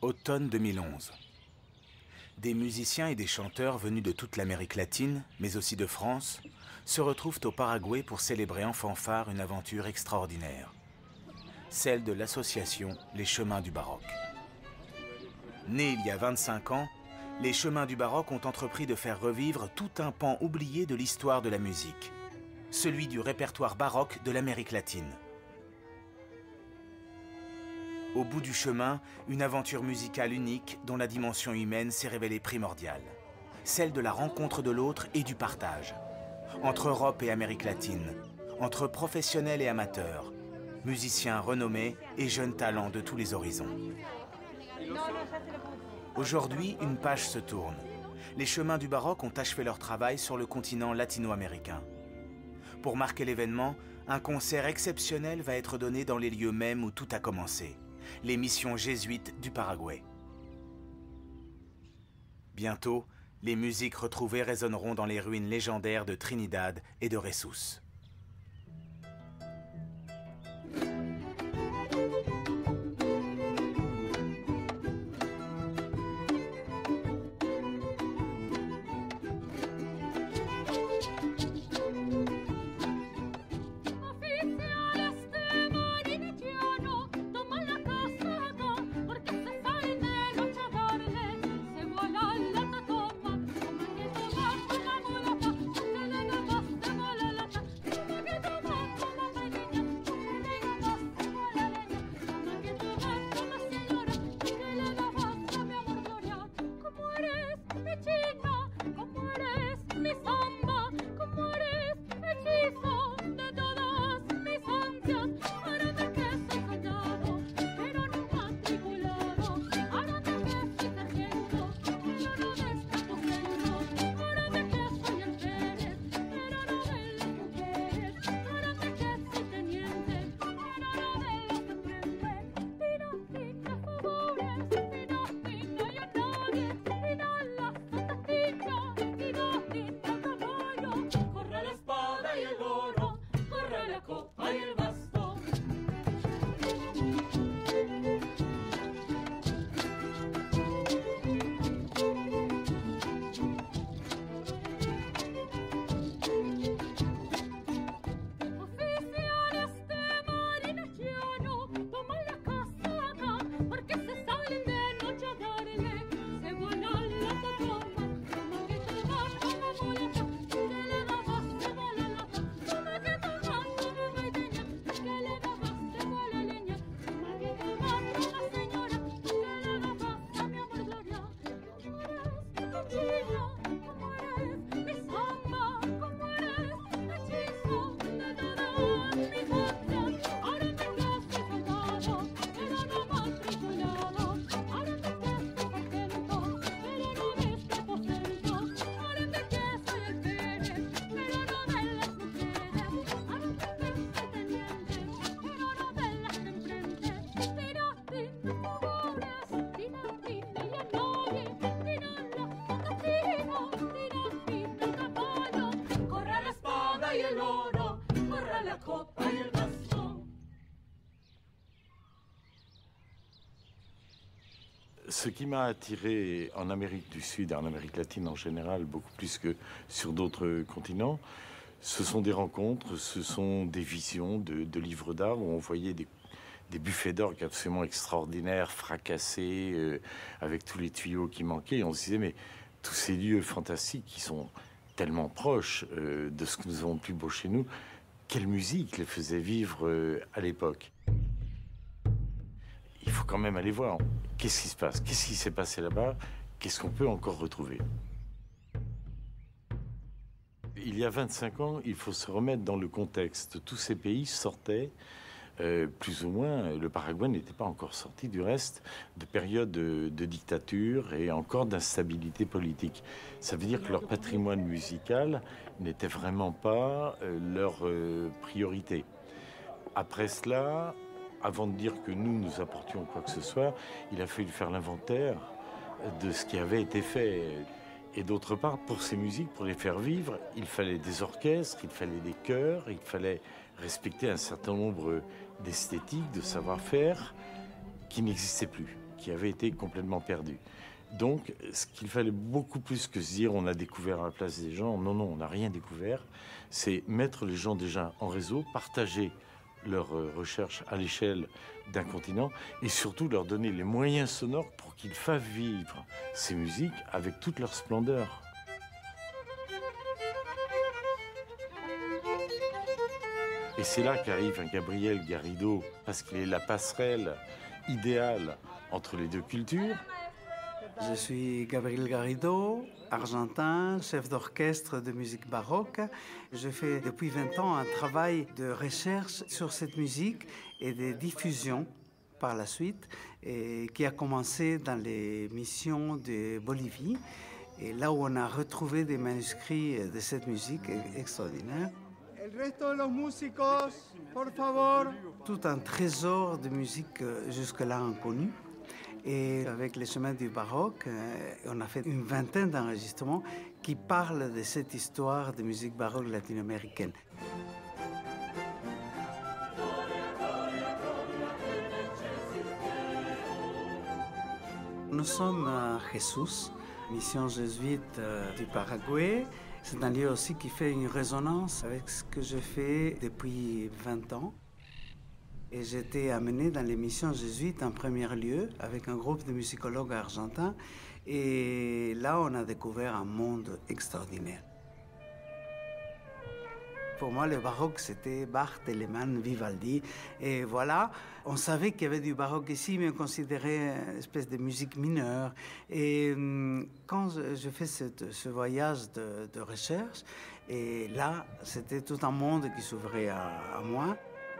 Automne 2011. Des musiciens et des chanteurs venus de toute l'Amérique latine, mais aussi de France, se retrouvent au Paraguay pour célébrer en fanfare une aventure extraordinaire. Celle de l'association Les Chemins du Baroque. Nés il y a 25 ans, les Chemins du Baroque ont entrepris de faire revivre tout un pan oublié de l'histoire de la musique, celui du répertoire baroque de l'Amérique latine. Au bout du chemin, une aventure musicale unique dont la dimension humaine s'est révélée primordiale, celle de la rencontre de l'autre et du partage, entre Europe et Amérique latine, entre professionnels et amateurs, musiciens renommés et jeunes talents de tous les horizons. Aujourd'hui, une page se tourne. Les Chemins du Baroque ont achevé leur travail sur le continent latino-américain. Pour marquer l'événement, un concert exceptionnel va être donné dans les lieux mêmes où tout a commencé, les missions jésuites du Paraguay. Bientôt, les musiques retrouvées résonneront dans les ruines légendaires de Trinidad et de Ressus. Ce qui m'a attiré en Amérique du Sud et en Amérique latine en général, beaucoup plus que sur d'autres continents, ce sont des rencontres, ce sont des visions de livres d'art où on voyait des buffets d'orgue absolument extraordinaires, fracassés, avec tous les tuyaux qui manquaient. Et on se disait, mais tous ces lieux fantastiques qui sont tellement proches de ce que nous avons de plus beau chez nous, quelle musique les faisait vivre à l'époque? Il faut quand même aller voir. Qu'est-ce qui se passe? Qu'est-ce qui s'est passé là-bas? Qu'est-ce qu'on peut encore retrouver? Il y a 25 ans, il faut se remettre dans le contexte. Tous ces pays sortaient, plus ou moins, le Paraguay n'était pas encore sorti du reste, de périodes de dictature et encore d'instabilité politique. Ça veut dire que leur patrimoine musical n'était vraiment pas leur priorité. Après cela, avant de dire que nous apportions quoi que ce soit, il a fallu faire l'inventaire de ce qui avait été fait. Et d'autre part, pour ces musiques, pour les faire vivre, il fallait des orchestres, il fallait des chœurs, il fallait respecter un certain nombre d'esthétiques, de savoir-faire qui n'existaient plus. qui avait été complètement perdu. Donc, ce qu'il fallait beaucoup plus que se dire on a découvert à la place des gens, non, on n'a rien découvert, c'est mettre les gens déjà en réseau, partager leurs recherches à l'échelle d'un continent et surtout leur donner les moyens sonores pour qu'ils fassent vivre ces musiques avec toute leur splendeur. Et c'est là qu'arrive un Gabriel Garrido, parce qu'il est la passerelle idéale entre les deux cultures. Je suis Gabriel Garrido, argentin, chef d'orchestre de musique baroque. Je fais depuis 20 ans un travail de recherche sur cette musique et de diffusion par la suite, et qui a commencé dans les missions de Bolivie, et là où on a retrouvé des manuscrits de cette musique extraordinaire. El resto de los músicos, por favor. Tout un trésor de musique jusque-là inconnu. Et avec les chemins du baroque, on a fait une vingtaine d'enregistrements qui parlent de cette histoire de musique baroque latino-américaine. Nous sommes à Jesus, mission jésuite du Paraguay. C'est un lieu aussi qui fait une résonance avec ce que je fais depuis 20 ans. Et j'ai été amené dans les missions jésuites en premier lieu avec un groupe de musicologues argentins. Et là, on a découvert un monde extraordinaire. Pour moi, le baroque, c'était Bach, Telemann, Vivaldi. Et voilà, on savait qu'il y avait du baroque ici, mais on considérait une espèce de musique mineure. Et quand je fais ce voyage de recherche, et là, c'était tout un monde qui s'ouvrait à moi.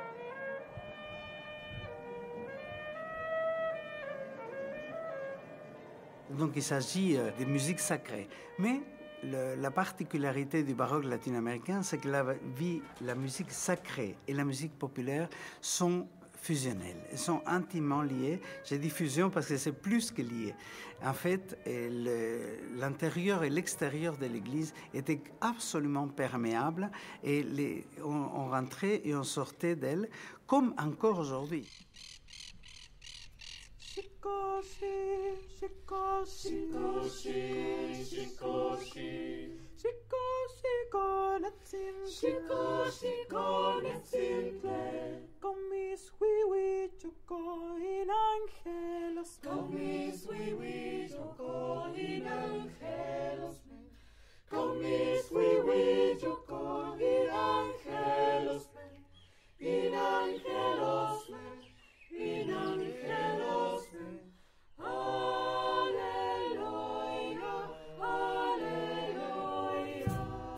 Donc il s'agit de musique sacrée. Mais la particularité du baroque latino-américain, c'est que la musique sacrée et la musique populaire sont fusionnelles, elles sont intimement liées. J'ai dit fusion parce que c'est plus que lié. En fait, l'intérieur et l'extérieur de l'église étaient absolument perméables et on rentrait et on sortait d'elle comme encore aujourd'hui. Shikoshi, shikoshi, shikoshi, shikoshi, shikoshi con el shikoshi con el simple, con mis wiwi choco in angelos, con mis wiwi choco in angelos, con mis wiwi choco in angelos, in angelos. In angelos, Alleluia, Alleluia.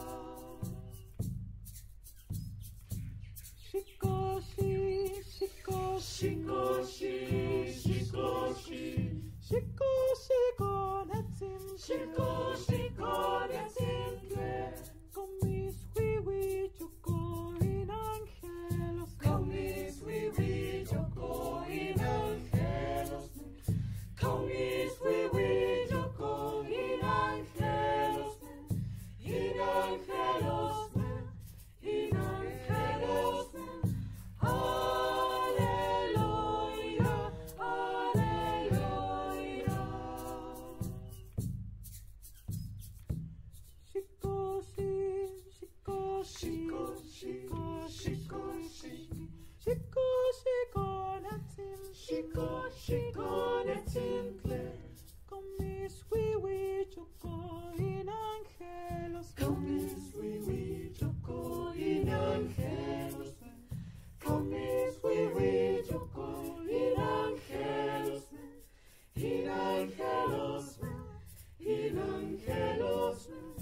Shikoshi, shikoshi, shikoshi, shikoshi, shikoshi con el simple, shikoshi con el simple, con mis wiwi choco in angelos, con mis wiwi choco in angelos, con mis wiwi choco in angelos, in angelos, in angelos. Alleluia, Alleluia. Shikoshi, shikoshi, shikoshi, shikoshi, shikoshi con el simple, shikoshi con el simple, con mis wiwi choco in angelos, con mis wiwi choco in angelos, con mis wiwi choco in angelos, in angelos, in angelos.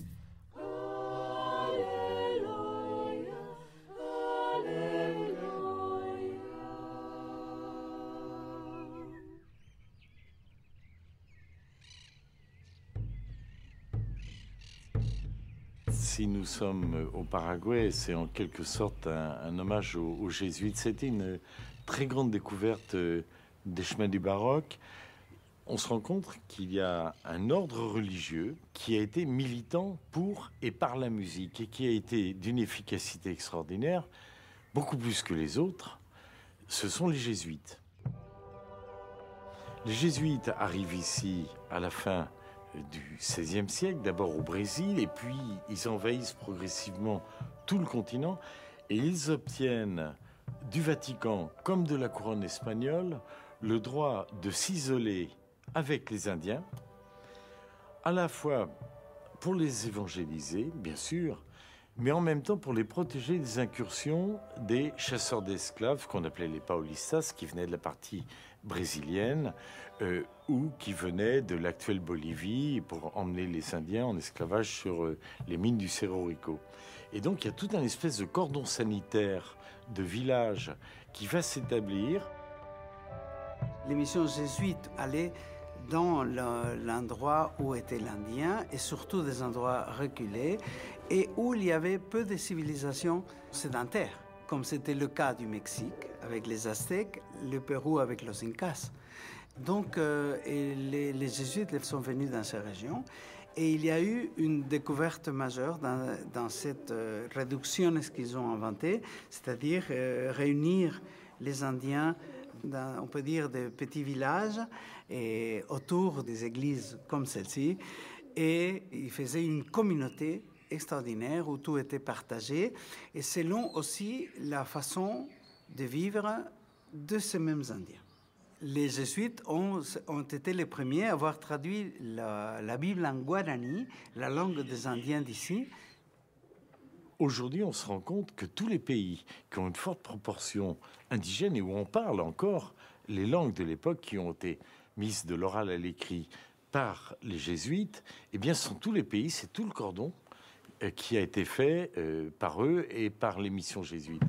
Alleluia, Alleluia. Si nous sommes au Paraguay, c'est en quelque sorte un hommage aux jésuites. C'était une très grande découverte des chemins du baroque. On se rend compte qu'il y a un ordre religieux qui a été militant pour et par la musique et qui a été d'une efficacité extraordinaire, beaucoup plus que les autres. Ce sont les jésuites. Les jésuites arrivent ici à la fin du XVIe siècle, d'abord au Brésil, et puis ils envahissent progressivement tout le continent, et ils obtiennent du Vatican comme de la couronne espagnole le droit de s'isoler avec les Indiens, à la fois pour les évangéliser, bien sûr, mais en même temps pour les protéger des incursions des chasseurs d'esclaves qu'on appelait les paulistas, qui venaient de la partie brésilienne ou qui venaient de l'actuelle Bolivie pour emmener les Indiens en esclavage sur les mines du Cerro Rico. Et donc il y a tout un espèce de cordon sanitaire de village qui va s'établir. Les missions jésuites allaient dans l'endroit où était l'Indien et surtout des endroits reculés et où il y avait peu de civilisations sédentaires, comme c'était le cas du Mexique avec les Aztèques, le Pérou avec les Incas. Donc les jésuites sont venus dans ces régions et il y a eu une découverte majeure dans cette réduction qu'ils ont inventée, c'est-à-dire réunir les Indiens dans, on peut dire, des petits villages et autour des églises comme celle-ci. Et ils faisaient une communauté extraordinaire où tout était partagé et selon aussi la façon de vivre de ces mêmes Indiens. Les jésuites ont été les premiers à avoir traduit la Bible en guarani, la langue des Indiens d'ici. Aujourd'hui, on se rend compte que tous les pays qui ont une forte proportion indigène et où on parle encore les langues de l'époque qui ont été mises de l'oral à l'écrit par les jésuites, eh bien, ce sont tous les pays, c'est tout le cordon qui a été fait par eux et par les missions jésuites.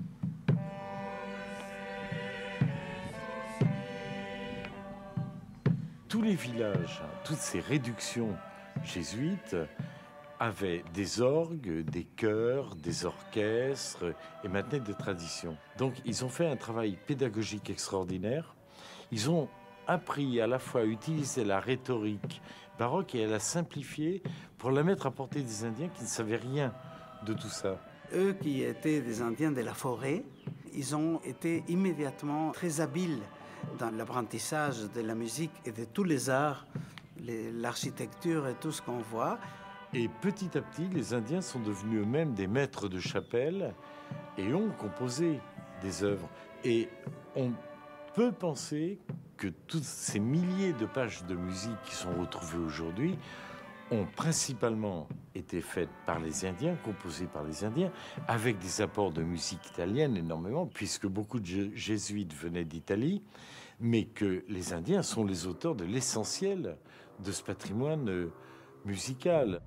Tous les villages, toutes ces réductions jésuites avaient des orgues, des chœurs, des orchestres et maintenaient des traditions. Donc ils ont fait un travail pédagogique extraordinaire. Ils ont appris à la fois à utiliser la rhétorique baroque et à la simplifier pour la mettre à portée des Indiens qui ne savaient rien de tout ça. Eux qui étaient des Indiens de la forêt, ils ont été immédiatement très habiles dans l'apprentissage de la musique et de tous les arts, l'architecture et tout ce qu'on voit. Et petit à petit, les Indiens sont devenus eux-mêmes des maîtres de chapelle et ont composé des œuvres. Et on peut penser que toutes ces milliers de pages de musique qui sont retrouvées aujourd'hui ont principalement été faites par les Indiens, composées par les Indiens, avec des apports de musique italienne énormément, puisque beaucoup de jésuites venaient d'Italie, mais que les Indiens sont les auteurs de l'essentiel de ce patrimoine musical.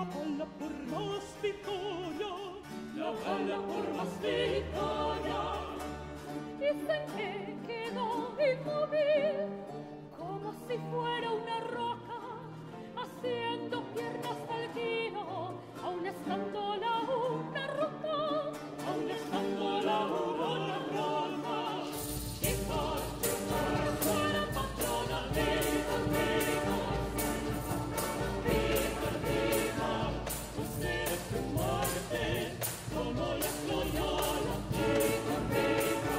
balla por más victoria, la balla por más victoria. Dicen que quedó inmóvil, como si fuera una roca, haciendo piernas al tiro, aun estando la una rota, aun estando la una rota. Fuera patrona, viva, viva, viva, viva, usted es su muerte, como la Loyola, viva, viva.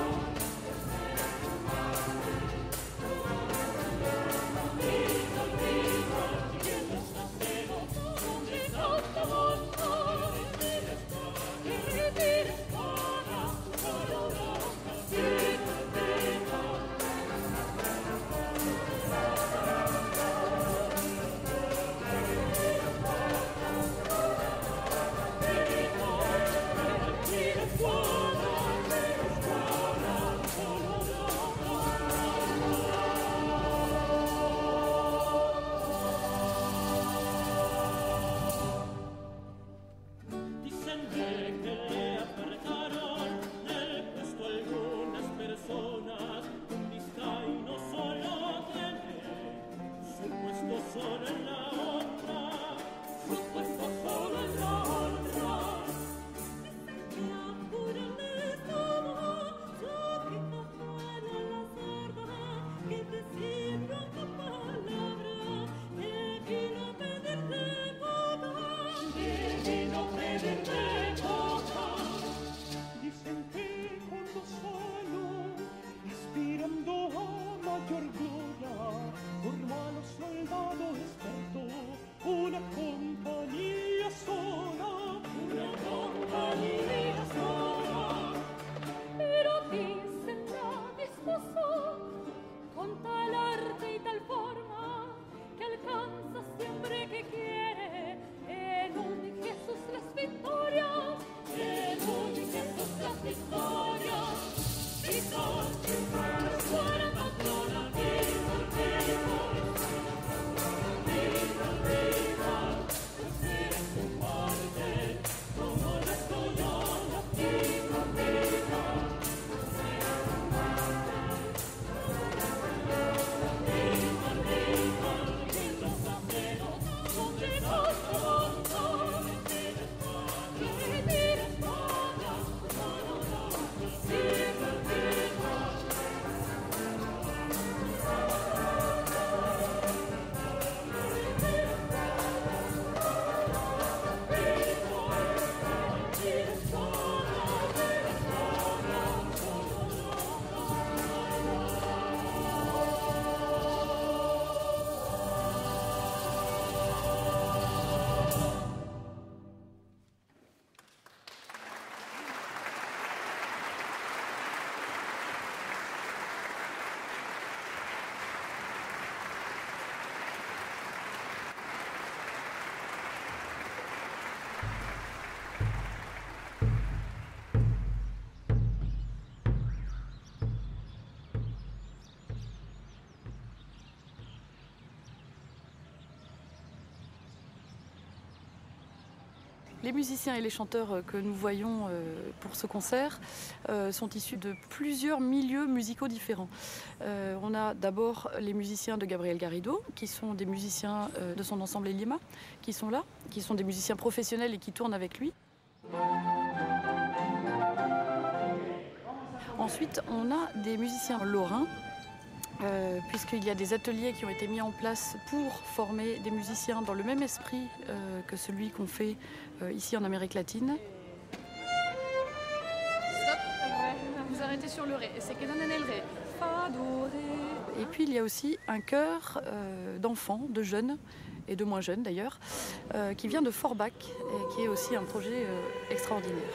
Viva, viva, quien los naceros son de tanta bondad, que retire espada, colorosa, viva, viva. Dicen que le apartaron del puesto algunas personas. Un vizcaíno solo tiene su puesto solo en la honra, su puesto solo en la honra. Dicen que apuran estaba, ya que tapan a la sorda, que decir una palabra, que vino a pedirte boca, que vino a pedirte boca. Dicen que cuando solo, aspirando a mayor gloria, formó a los soldados expertos una compañía sola, una compañía sola. Pero dicen ya dispuso, con tal arte y tal forma, que alcanza siempre que quiere, en un Jesús las victorias, en un Jesús las victorias. Viva, fuera patrona, viva, viva, viva, viva, usted es su muerte, como la Loyola, viva, viva, viva, viva, que los naceros son de tanta bondad, que retire espada, colorosa, viva, viva. Les musiciens et les chanteurs que nous voyons pour ce concert sont issus de plusieurs milieux musicaux différents. On a d'abord les musiciens de Gabriel Garrido, qui sont des musiciens de son ensemble Elima, qui sont là, qui sont des musiciens professionnels et qui tournent avec lui. Ensuite, on a des musiciens lorrains, puisqu'il y a des ateliers qui ont été mis en place pour former des musiciens dans le même esprit que celui qu'on fait ici en Amérique latine. Stop, vous arrêtez sur le ré, c'est que donne el ré. Fa, do, ré. Et puis il y a aussi un chœur d'enfants, de jeunes et de moins jeunes d'ailleurs, qui vient de Forbach et qui est aussi un projet extraordinaire.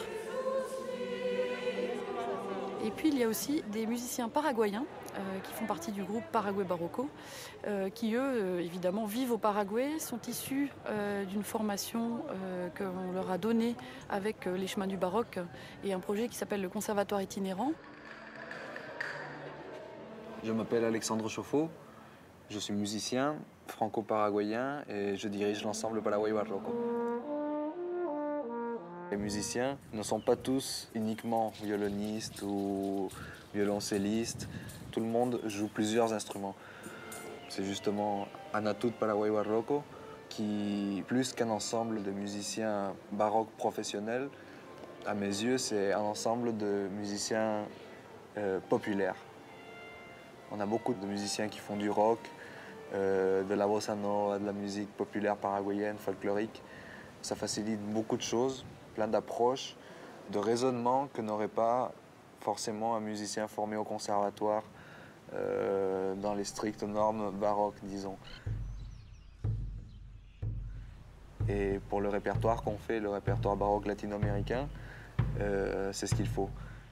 Et puis il y a aussi des musiciens paraguayens qui font partie du groupe Paraguay Barroco, qui eux, évidemment, vivent au Paraguay, sont issus d'une formation qu'on leur a donnée avec les chemins du baroque et un projet qui s'appelle le Conservatoire itinérant. Je m'appelle Alexandre Chauffour, je suis musicien franco-paraguayen et je dirige l'ensemble Paraguay Barroco. Les musiciens ne sont pas tous uniquement violonistes ou violoncellistes. Tout le monde joue plusieurs instruments. C'est justement Anatud Paraguay Barroco qui, plus qu'un ensemble de musiciens baroques professionnels, à mes yeux, c'est un ensemble de musiciens populaires. On a beaucoup de musiciens qui font du rock, de la bossa nova, de la musique populaire paraguayenne, folklorique. Ça facilite beaucoup de choses, plein d'approches, de raisonnements que n'aurait pas forcément un musicien formé au conservatoire dans les strictes normes baroques, disons. Et pour le répertoire qu'on fait, le répertoire baroque latino-américain, c'est ce qu'il faut.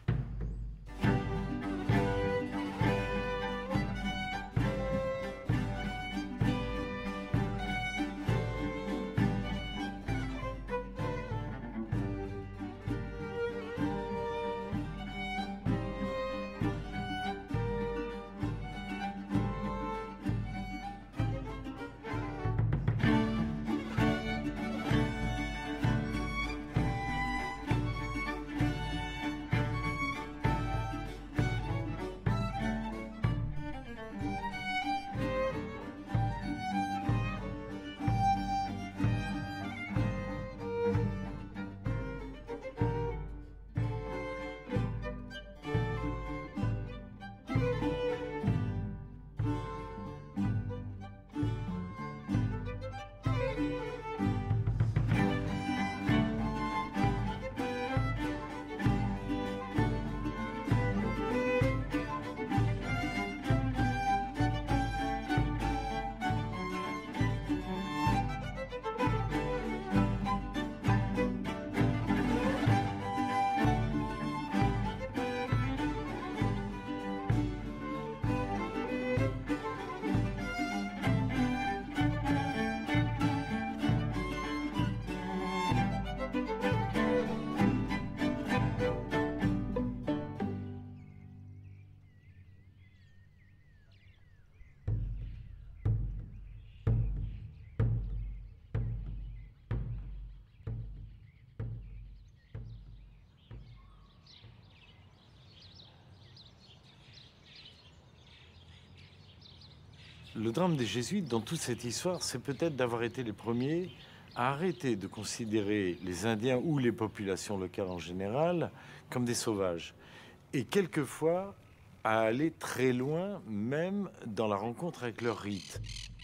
Le drame des jésuites dans toute cette histoire, c'est peut-être d'avoir été les premiers à arrêter de considérer les Indiens ou les populations locales en général comme des sauvages. Et quelquefois à aller très loin, même dans la rencontre avec leurs rites.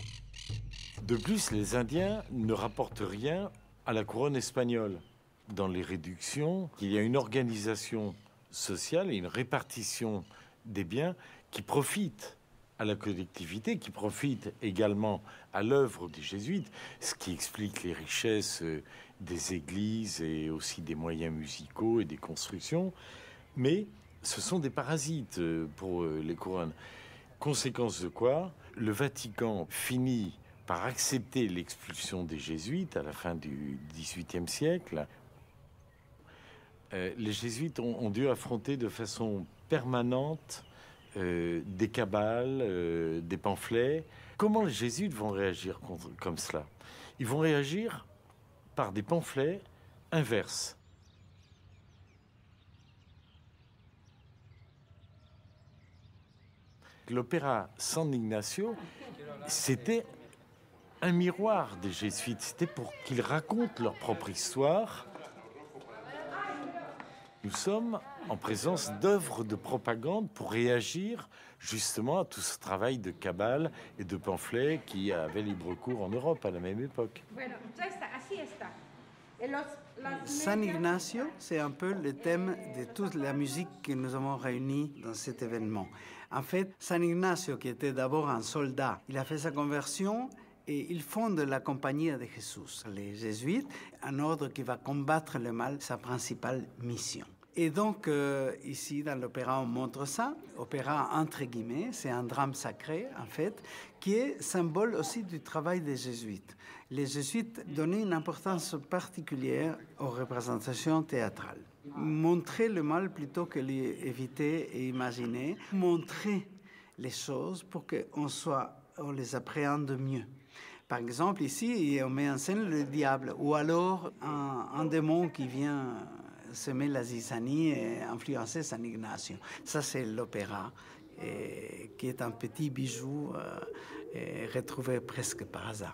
De plus, les Indiens ne rapportent rien à la couronne espagnole. Dans les réductions, il y a une organisation sociale et une répartition des biens qui profitent à la collectivité, qui profite également à l'œuvre des jésuites, ce qui explique les richesses des églises et aussi des moyens musicaux et des constructions. Mais ce sont des parasites pour les couronnes. Conséquence de quoi, le Vatican finit par accepter l'expulsion des jésuites à la fin du XVIIIe siècle. Les jésuites ont dû affronter de façon permanente des cabales, des pamphlets. Comment les jésuites vont réagir comme cela? Ils vont réagir par des pamphlets inverses. L'opéra San Ignacio, c'était un miroir des jésuites. C'était pour qu'ils racontent leur propre histoire. Nous sommes en présence d'œuvres de propagande pour réagir justement à tout ce travail de cabale et de pamphlets qui avait libre cours en Europe à la même époque. San Ignacio, c'est un peu le thème de toute la musique que nous avons réunie dans cet événement. En fait, San Ignacio, qui était d'abord un soldat, il a fait sa conversion et il fonde la Compagnie de Jésus, les jésuites, un ordre qui va combattre le mal, sa principale mission. Et donc, ici, dans l'opéra, on montre ça. Opéra, entre guillemets, c'est un drame sacré, en fait, qui est symbole aussi du travail des jésuites. Les jésuites donnaient une importance particulière aux représentations théâtrales. Montrer le mal plutôt que l'éviter et imaginer. Montrer les choses pour qu'on les appréhende mieux. Par exemple, ici, on met en scène le diable, ou alors un démon qui vient semer la zizanie et influencer San Ignacio. Ça, c'est l'opéra, qui est un petit bijou retrouvé presque par hasard.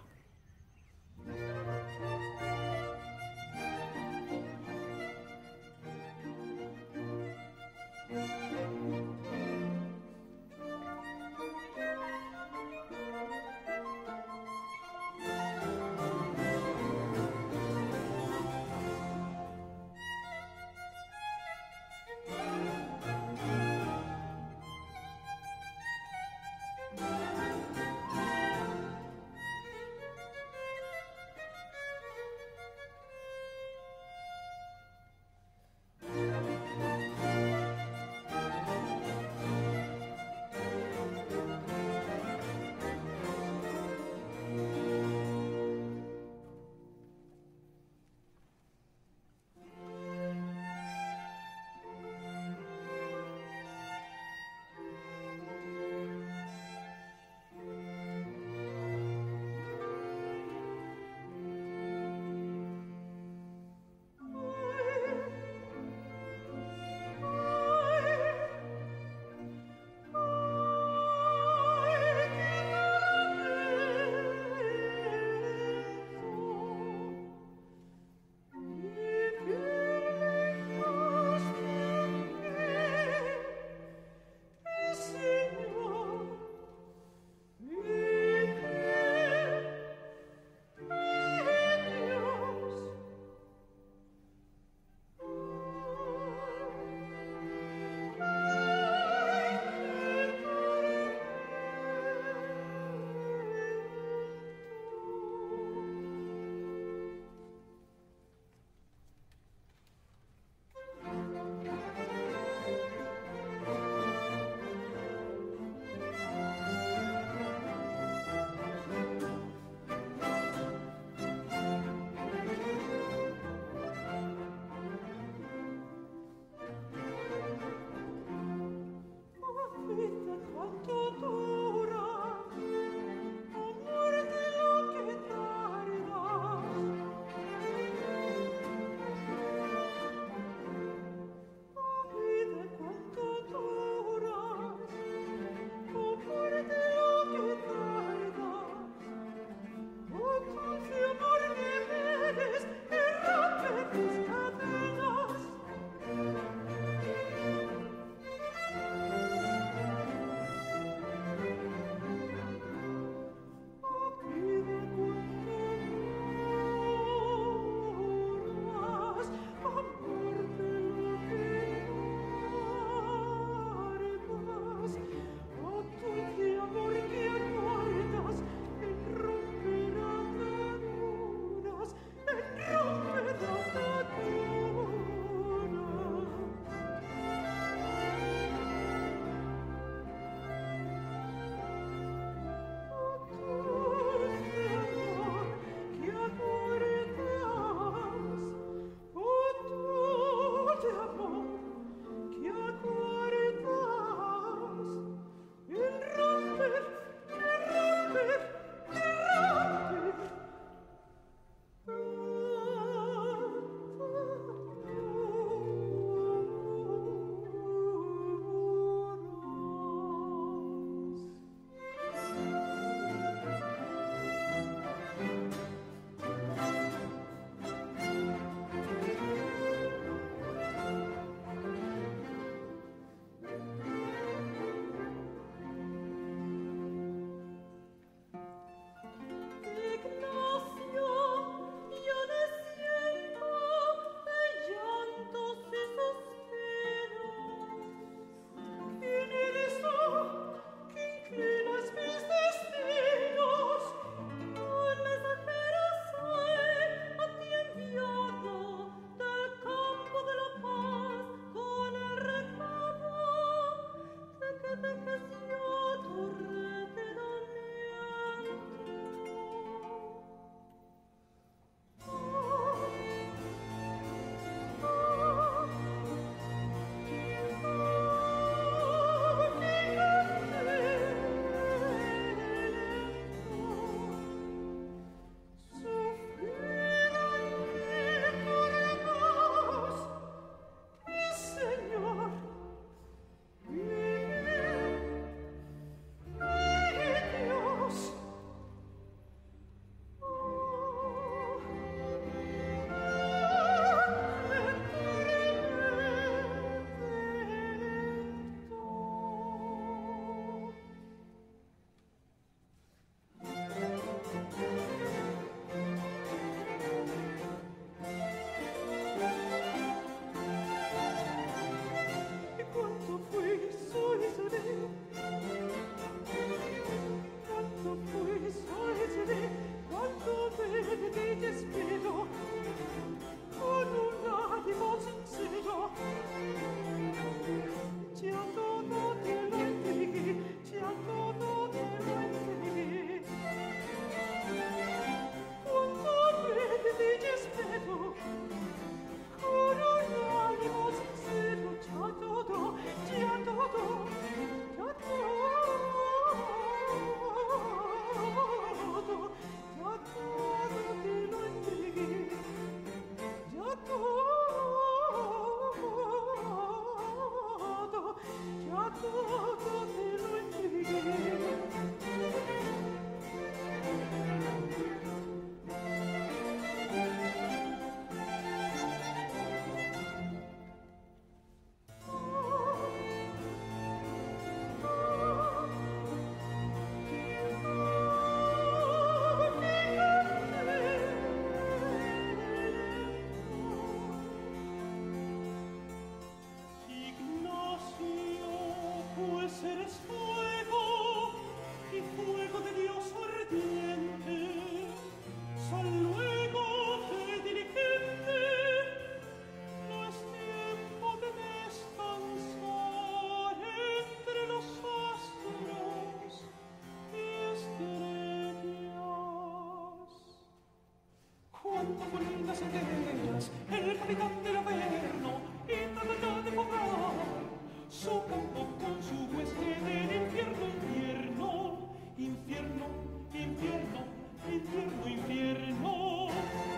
abitante l'Averno, intramontate poco, su campo con su hueste dell'infierno, infierno, infierno, infierno, infierno, infierno,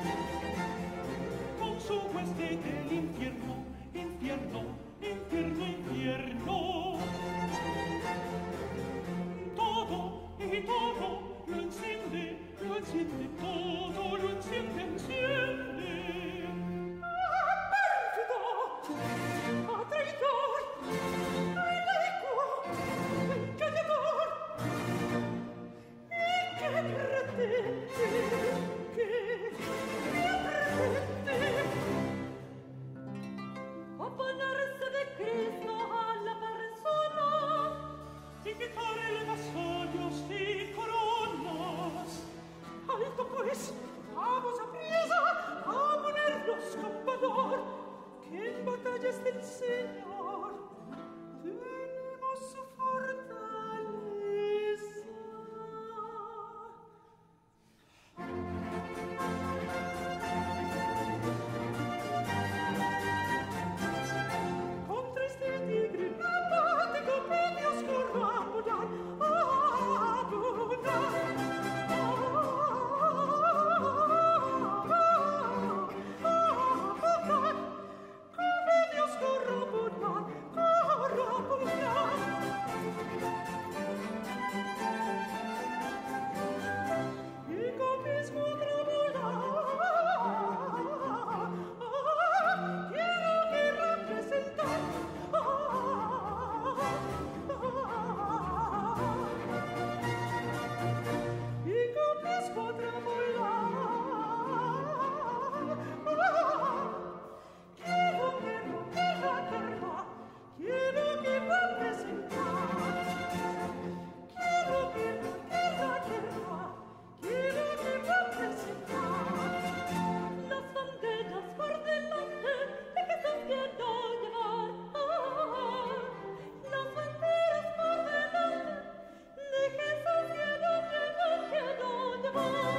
con su hueste dell'infierno, infierno, infierno, infierno. Todo y todo lo enciende, todo lo enciende, enciende. ¡Ah, pérfido! ¡Ah, traidor! ¡Ah, laico! ¡Engañador! ¡Y qué pretende! ¿Qué pretende? A ponerse de Cristo a la persona y quitarle vasallos y coronas. Alto pues, vamos apriesa a ponernos con valor, que en batalla está el Señor. Tenemos su fortaleza. Contra este tigre apático medios corrabonar, comedios corrabonar, y con mismo quiero que representar y con mi escuadra quiero que representar, quiero que representar las banderas por delante de que se quiero llevar, las banderas por delante de que se quiero llevar.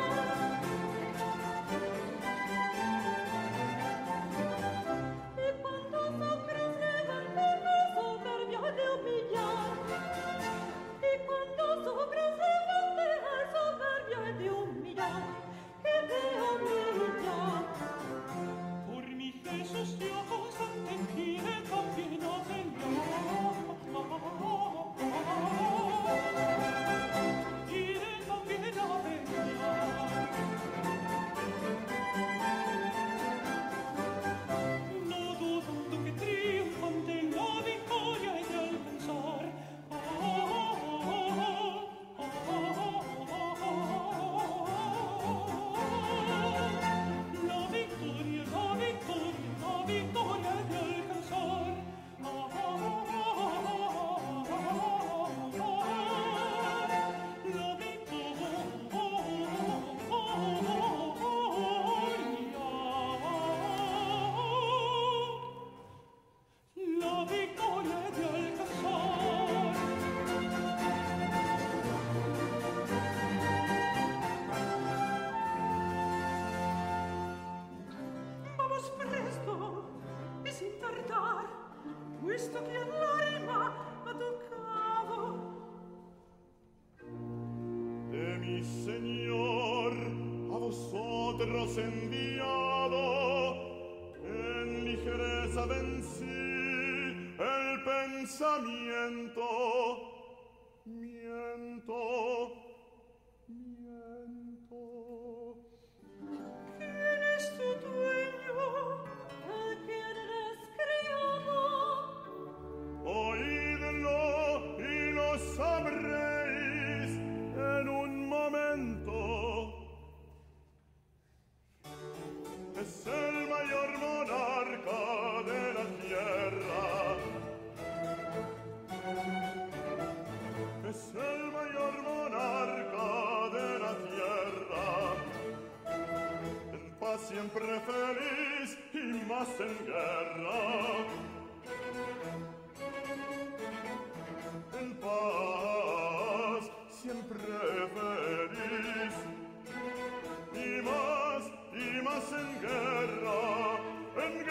Y cuando sopres levanten la soberbia de humillar, y cuando sopres levanten la soberbia de humillar, y de humillar. Por mi Jesús Dios ante ti también iré también a pelear. No dudando que triunfante la victoria he de alcanzar. La victoria, la victoria, la victoria he de alcanzar. La la victoria he de alcanzar. Vamos presto y sin tardar, puesto que el alma ha tocado. De mi Señor a vosotros enviado, en ligereza vencí el pensamiento. Miento. ¿Quién es tu dueño? ¿A quién eres criado? Oídlo y lo sabréis en un momento. Es el mayor monarca de la tierra. Es el mayor monarca de la tierra. En paz siempre feliz y más en guerra. En paz siempre feliz y más en guerra, en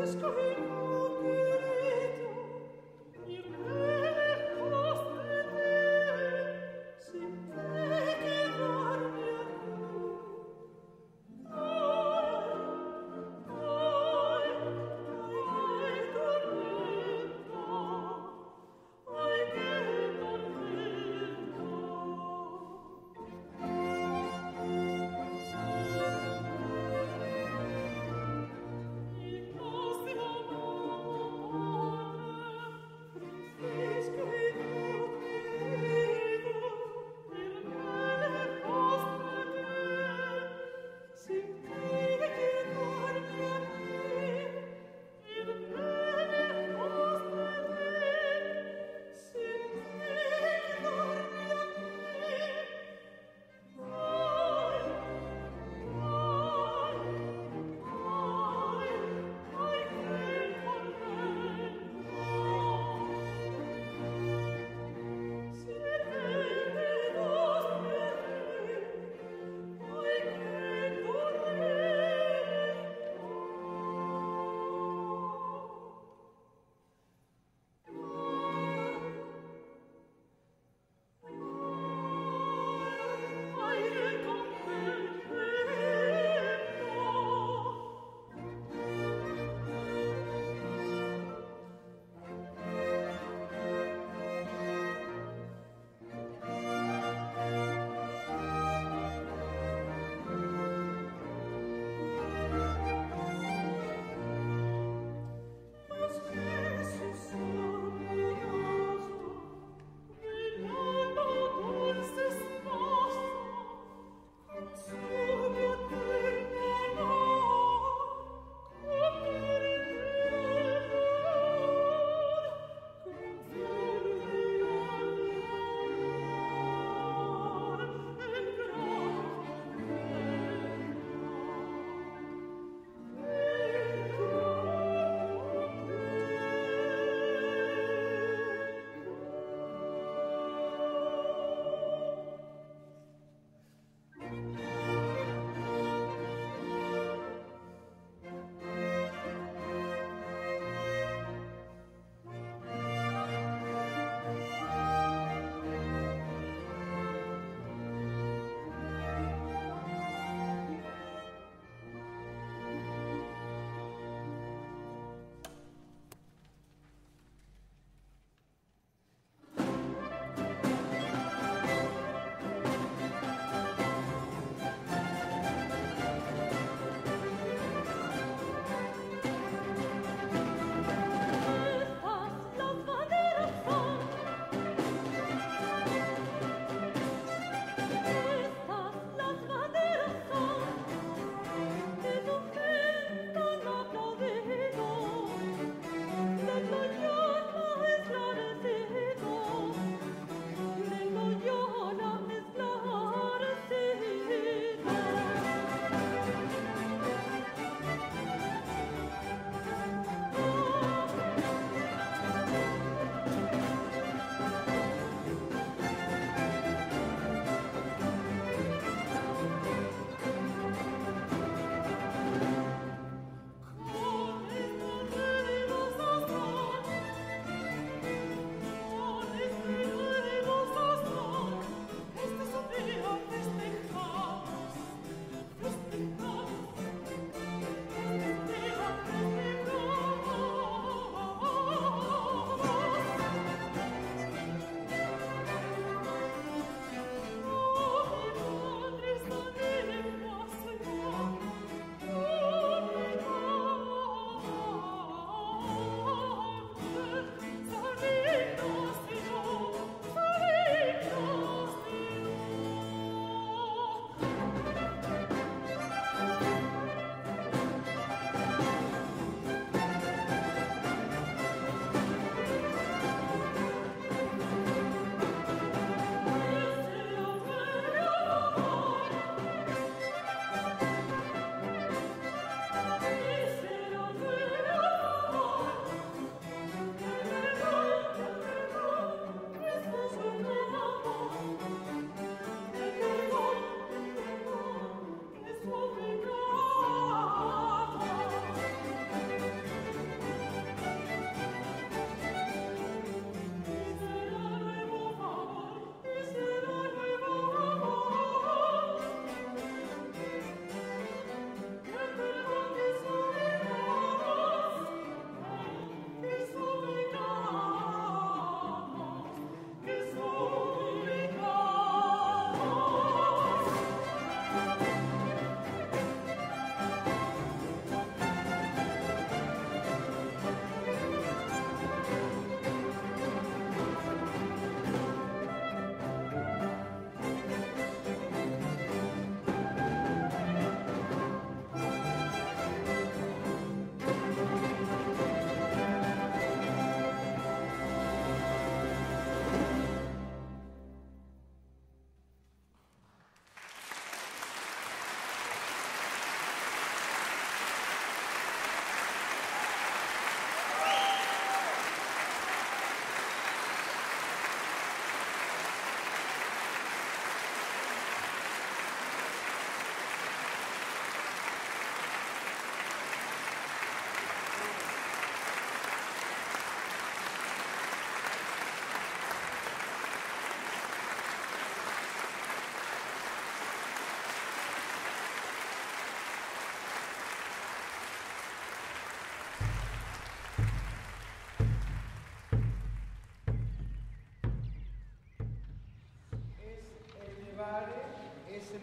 Thank you.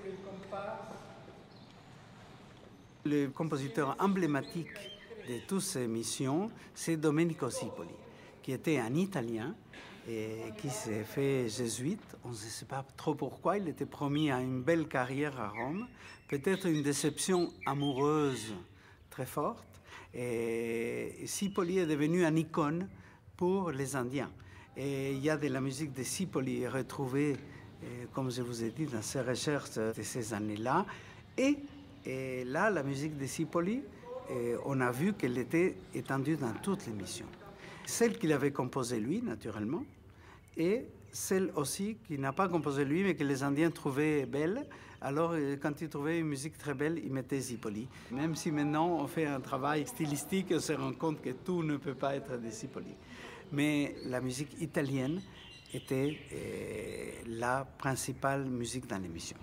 Le compositeur emblématique de toutes ces missions, c'est Domenico Sipoli, qui était un Italien et qui s'est fait jésuite. On ne sait pas trop pourquoi. Il était promis à une belle carrière à Rome, peut-être une déception amoureuse très forte. Et Sipoli est devenu une icône pour les Indiens. Et il y a de la musique de Sipoli retrouvée, comme je vous ai dit, dans ces recherches de ces années-là. Et là, la musique de Sipoli, on a vu qu'elle était étendue dans toutes les missions. Celle qu'il avait composée lui, naturellement, et celle aussi qu'il n'a pas composée lui, mais que les Indiens trouvaient belle. Alors, quand ils trouvaient une musique très belle, ils mettaient Sipoli. Même si maintenant, on fait un travail stylistique, on se rend compte que tout ne peut pas être de Sipoli. Mais la musique italienne était la principale musique dans l'émission.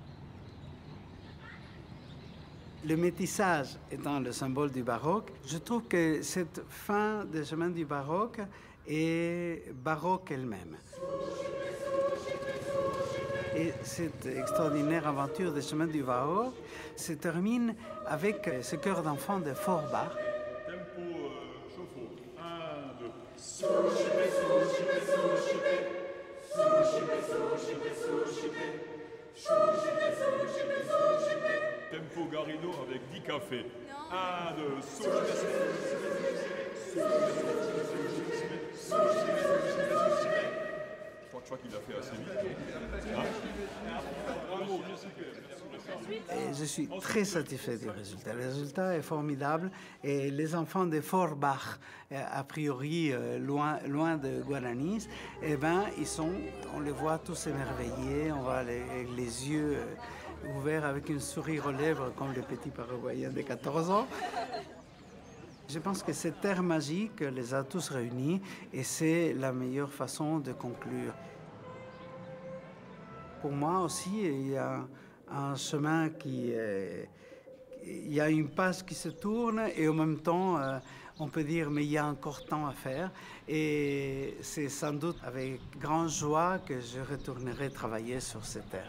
Le métissage étant le symbole du baroque, je trouve que cette fin des chemins du baroque est baroque elle-même. Et cette extraordinaire aventure des chemins du baroque se termine avec ce chœur d'enfant de Forbach. Tempo chauffe-eau. 1, 2. Tempo Garrido avec 10 cafés. 1, 2. Je crois qu'il l'a fait assez vite. Et je suis très satisfait du résultat. Le résultat est formidable et les enfants de Forbach, a priori loin de Guaranis, eh ben, on les voit tous émerveillés, on voit les yeux ouverts avec un sourire aux lèvres comme les petits Paraguayens de 14 ans. Je pense que cette terre magique les a tous réunis et c'est la meilleure façon de conclure. Pour moi aussi, il y a un chemin il y a une page qui se tourne et en même temps, on peut dire, mais il y a encore tant à faire. Et c'est sans doute avec grande joie que je retournerai travailler sur cette terre.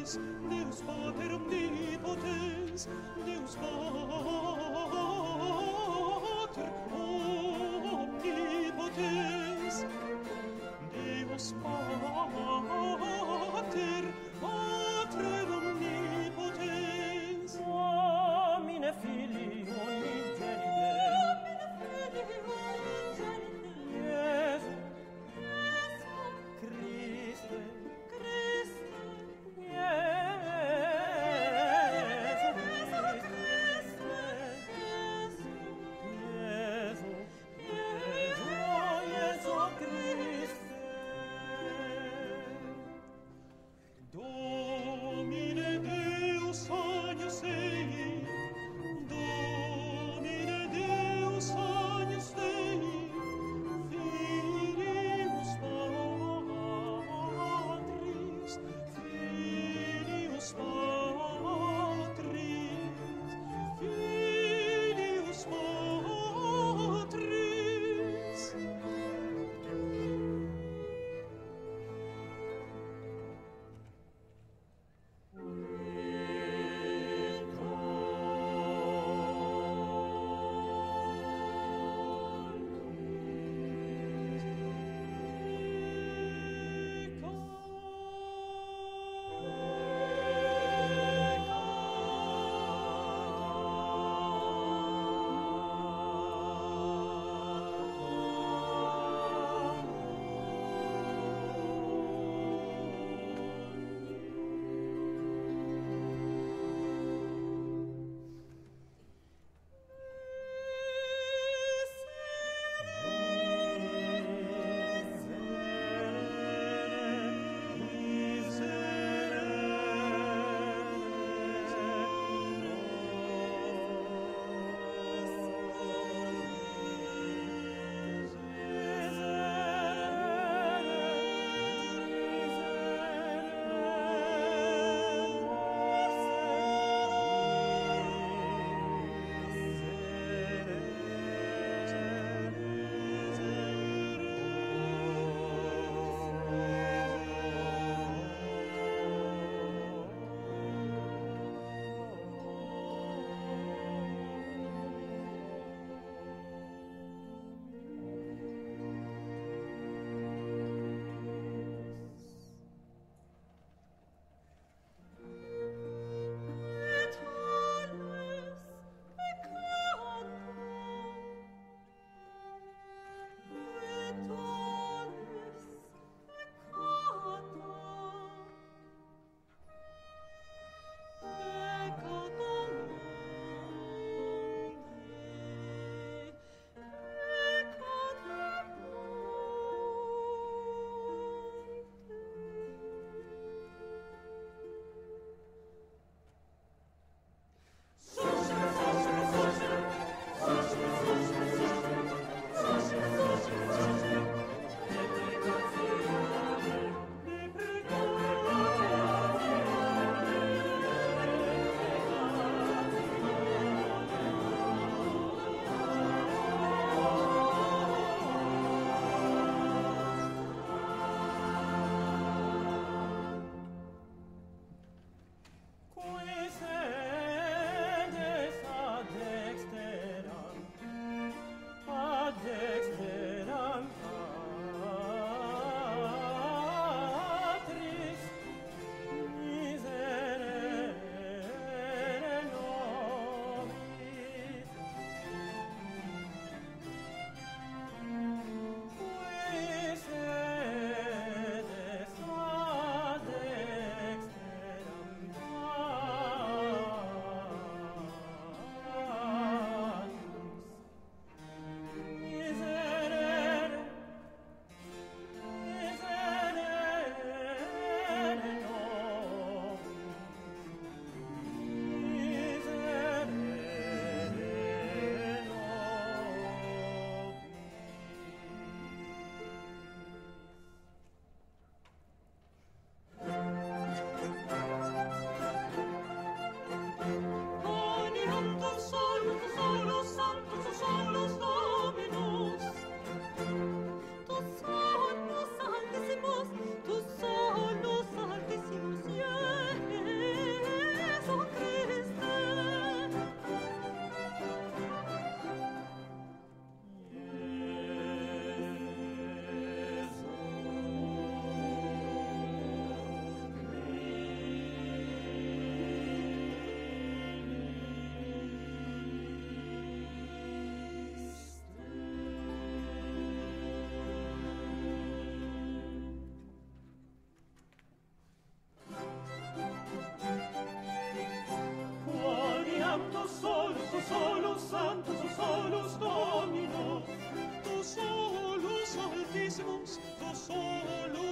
omnipotens, Deus Pater omnipotens, Deus Pater omnipotens, Deus Pater, Pater omnipotens, Domine Filii unigenite, Iesu, Christe, Iesu,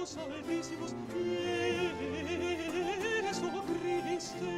Dios altísimos, eres, oh Cristo.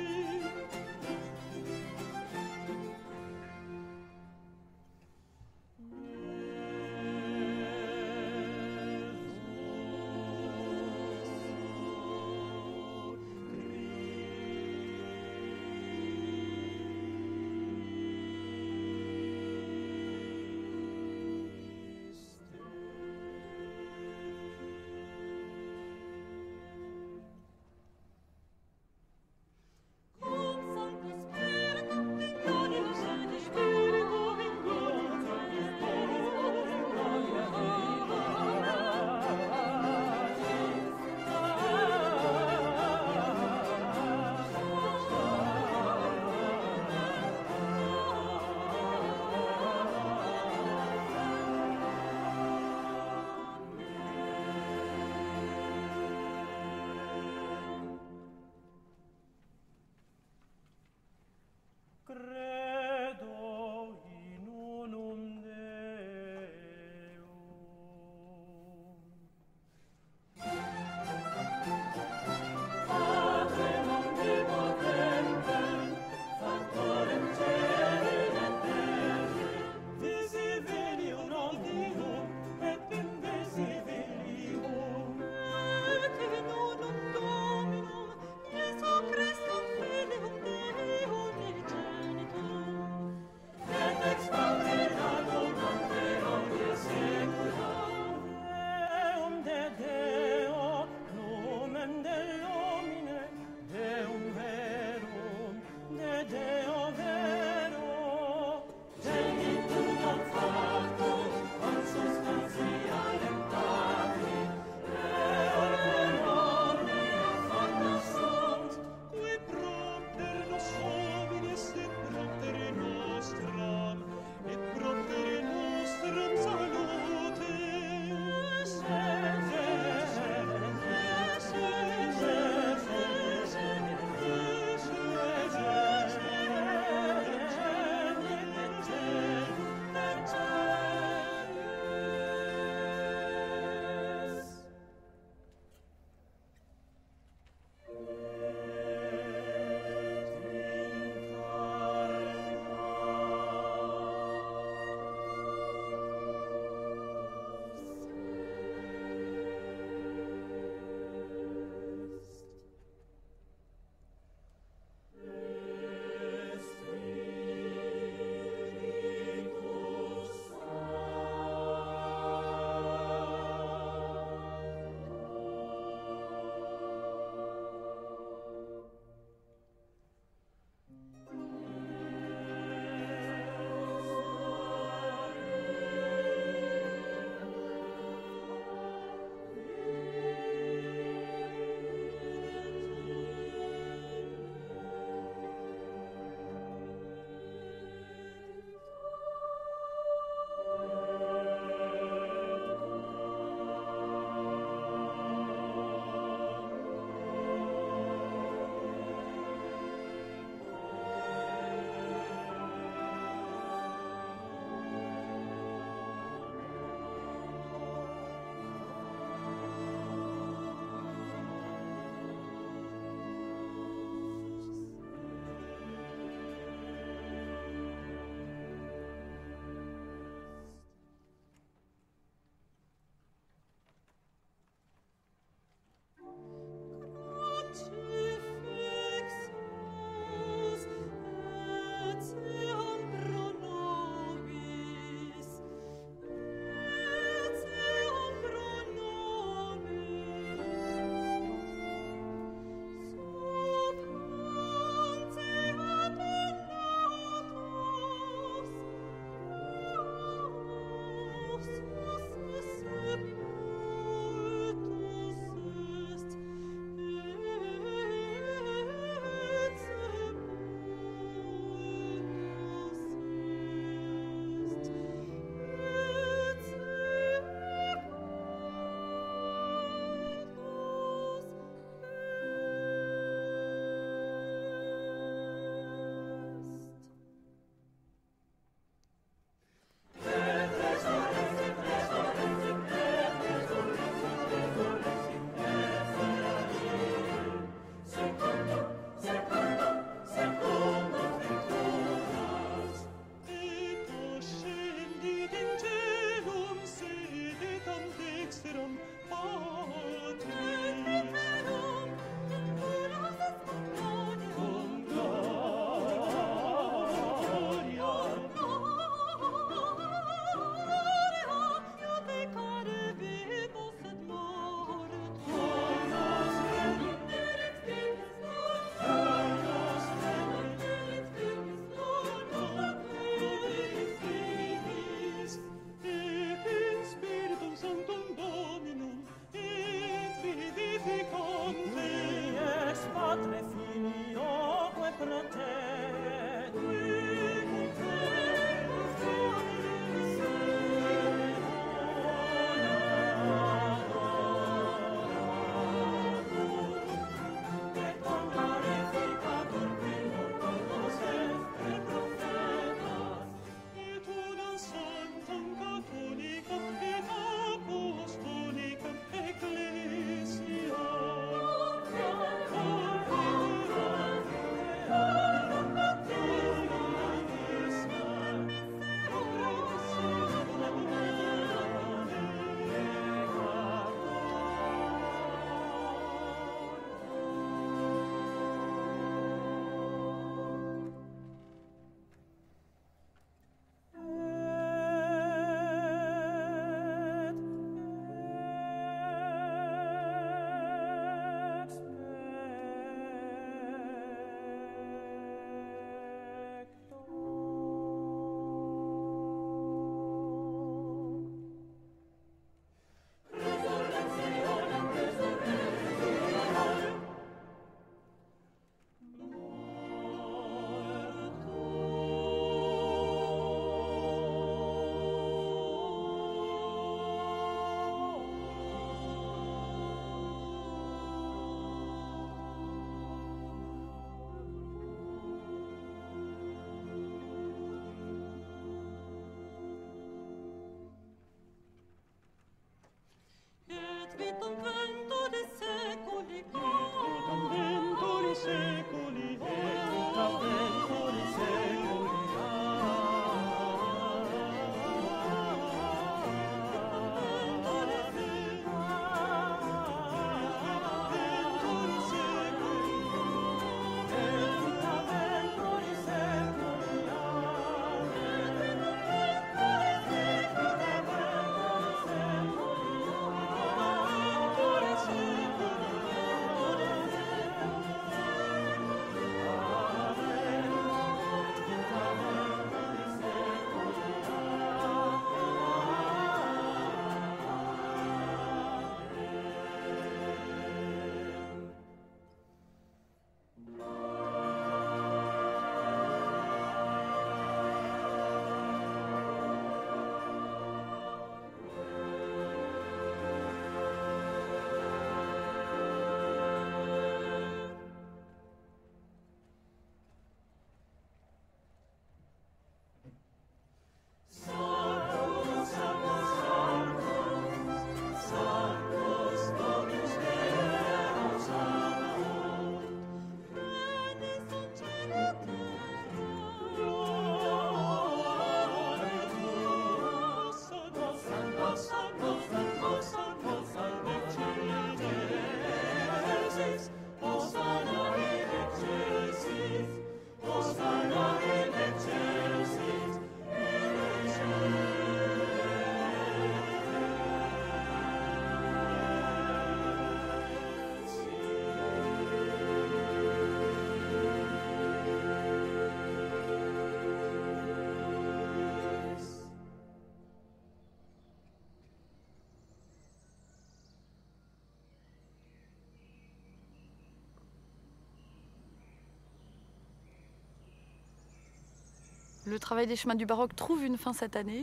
Le travail des chemins du baroque trouve une fin cette année,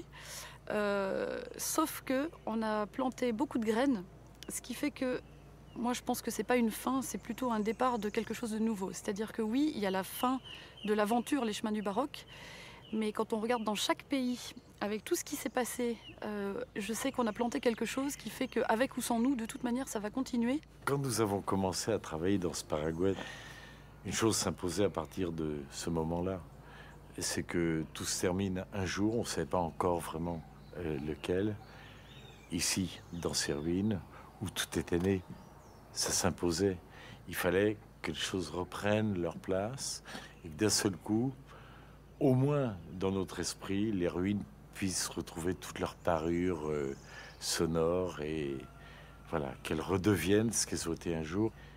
sauf qu'on a planté beaucoup de graines, ce qui fait que moi je pense que c'est pas une fin, c'est plutôt un départ de quelque chose de nouveau. C'est-à-dire que oui, il y a la fin de l'aventure, les chemins du baroque, mais quand on regarde dans chaque pays, avec tout ce qui s'est passé, je sais qu'on a planté quelque chose qui fait qu'avec ou sans nous, de toute manière, ça va continuer. Quand nous avons commencé à travailler dans ce Paraguay, une chose s'imposait à partir de ce moment-là. C'est que tout se termine un jour, on ne sait pas encore vraiment lequel. Ici, dans ces ruines, où tout était né, ça s'imposait. Il fallait que les choses reprennent leur place et que d'un seul coup, au moins dans notre esprit, les ruines puissent retrouver toute leur parure sonore et voilà, qu'elles redeviennent ce qu'elles ont été un jour.